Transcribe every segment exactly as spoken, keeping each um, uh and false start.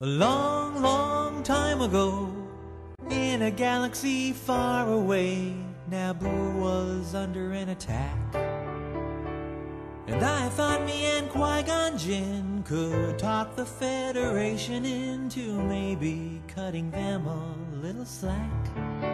A long, long time ago, in a galaxy far away, Naboo was under an attack. And I thought me and Qui-Gon Jinn could talk the Federation into maybe cutting them a little slack.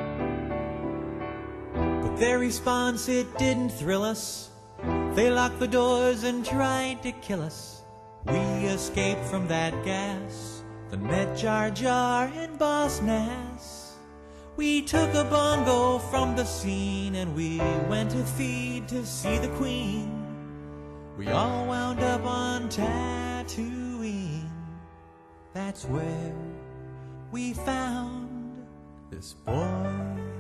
But their response, it didn't thrill us. They locked the doors and tried to kill us. We escaped from that gas, then met Jar Jar and Boss Nass. We took a bongo from the scene and we went to feed to see the Queen. We all wound up on Tatooine. That's where we found this boy.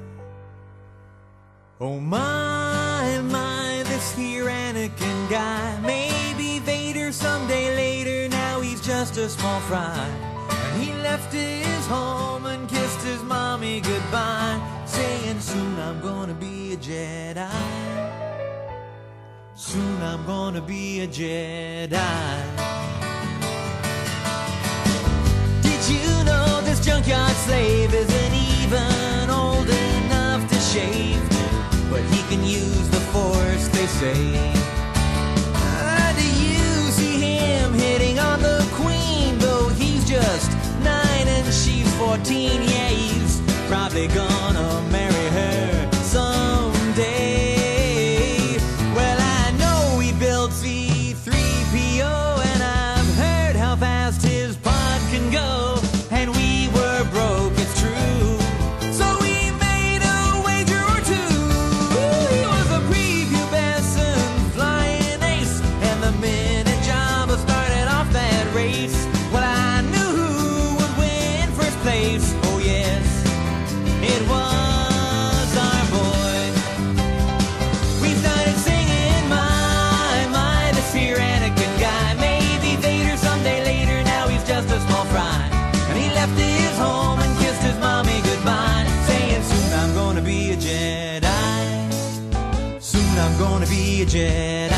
Oh my, my, this here Anakin guy. Maybe Vader someday later, now he's just a small fry. And he left his home and kissed his mommy goodbye, saying soon I'm gonna be a Jedi. Soon I'm gonna be a Jedi. Did you know this junkyard slave isn't even old enough to shave? But he can use the Force, they say. Uh, do you see him hitting on the Queen? Though he's just nine and she's fourteen. Yeah, he's probably gonna marry her someday. Well, I know he built C three P O, and I've heard how fast his pod can go. And we were broke, it's true. Well, I knew who would win first place. Oh yes, it was our boy. We started singing, my, my, this here Anakin guy. Maybe Vader someday later, now he's just a small fry. And he left his home and kissed his mommy goodbye, saying soon I'm gonna be a Jedi. Soon I'm gonna be a Jedi.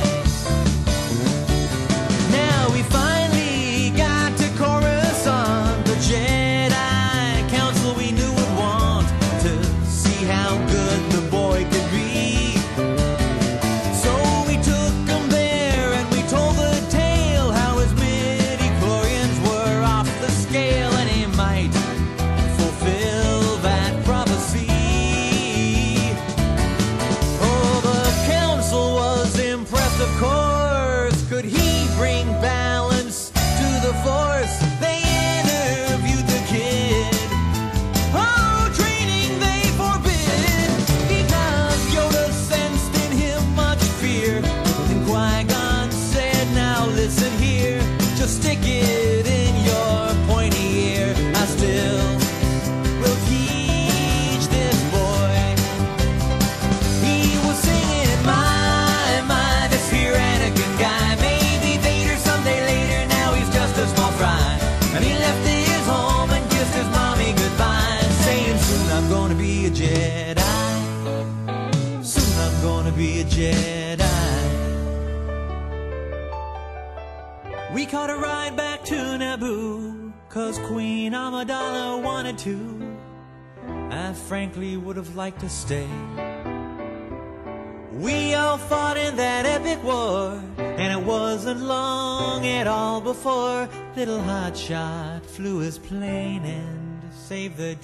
Now we finally got to Coruscant, the Jedi Council we knew would want to see how good the boy could be. So we took him there and we told the tale, how his midi-chlorians were off the scale, and he might fulfill that prophecy. Oh, the council was impressed, of course. Could he bring balance to the Force? They interviewed the kid. Oh, training they forbid, because Yoda sensed in him much fear. And Qui-Gon said, now listen here, just stick it in your pointy ear. I still will teach this boy. He was singing, my, my, this here Anakin guy. Maybe Vader someday later, now he's just a small fry. And he left his home and kissed his mommy goodbye, saying soon I'm gonna be a Jedi. Soon I'm gonna be a Jedi. We caught a ride back to Naboo, cause Queen Amidala wanted to. I frankly would have liked to stay. We all fought in that epic war, and it wasn't long at all before little Hotshot flew his plane and saved the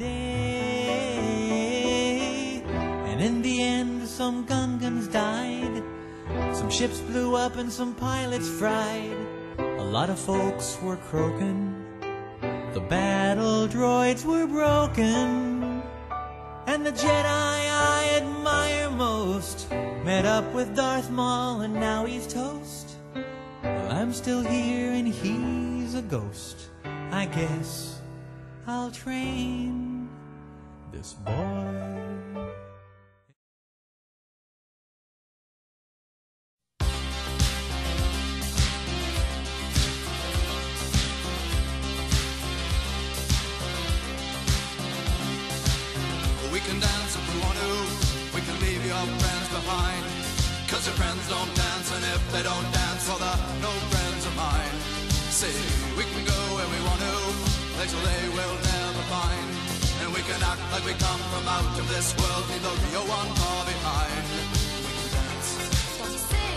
day. And in the end, some Gungans died, some ships blew up and some pilots fried. A lot of folks were croaking, the battle droids were broken, and the Jedi I admire most met up with Darth Maul and now he's toast. Well, I'm still here and he's a ghost. I guess I'll train this boy. We can dance if we want to, we can leave your friends behind, cause your friends don't dance, and if they don't dance, well they're no friends of mine. See, we can go where we want to, we come from out of this world, leave the real one far behind. We can dance. Don't say.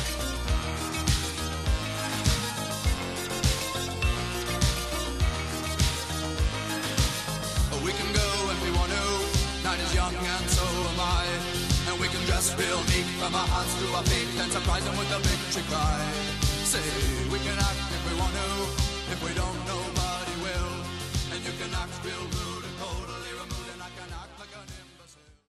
We can go if we want to, night is young and so am I. And we can dress real neat from our hands to our feet and surprise them with a victory cry. Say, we can act if we want to, if we don't nobody will. And you can act real rude.